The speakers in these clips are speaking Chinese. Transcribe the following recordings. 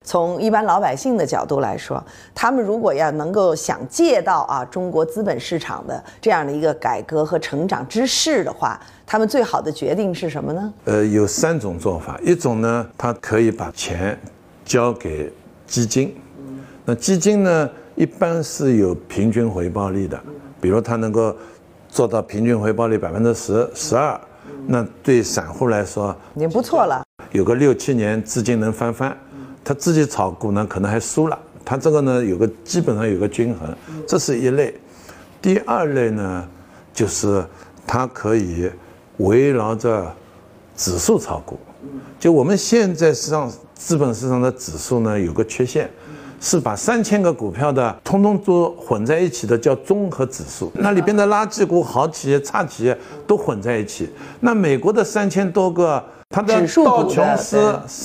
从一般老百姓的角度来说，他们如果要能够想借到中国资本市场的这样的一个改革和成长之势的话，他们最好的决定是什么呢？ 有3种做法，一种呢，他可以把钱交给基金，那基金呢，一般是有平均回报率的，比如他能够做到平均回报率10%、12%，那对散户来说已经不错了。 有个6、7年资金能翻番。他自己炒股呢，可能还输了。他这个呢，基本上有个均衡，这是一类。第二类呢，就是他可以围绕着指数炒股。就我们现在资本市场的指数呢，有个缺陷，是把3000个股票的通通都混在一起的，叫综合指数。那里边的垃圾股、好企业、差企业都混在一起。那美国的3000多个。它的道琼斯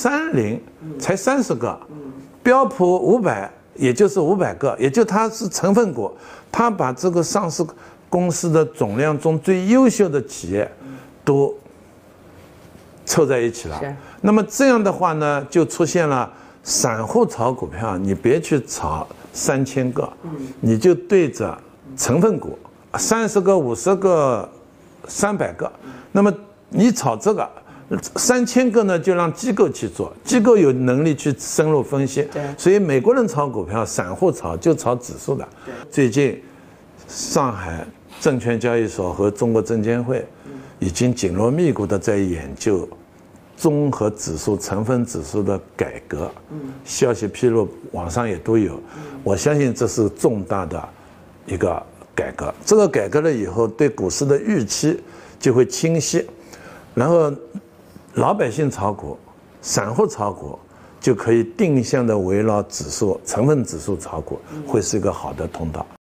30才30个，标普500也就是500个，也就它是成分股，它把这个上市公司的总量中最优秀的企业都凑在一起了。那么这样的话呢，就出现了散户炒股票，你别去炒3000个，你就对着成分股30个、50个、300个，那么你炒这个。3000个呢，就让机构去做，机构有能力去深入分析。所以美国人炒股票，散户炒就炒指数的。最近，上海证券交易所和中国证监会已经紧锣密鼓的在研究综合指数、成分指数的改革。消息披露，网上也都有。我相信这是重大的一个改革。这个改革了以后，对股市的预期就会清晰，然后。老百姓炒股，散户炒股就可以定向的围绕指数、成分指数炒股，会是一个好的通道。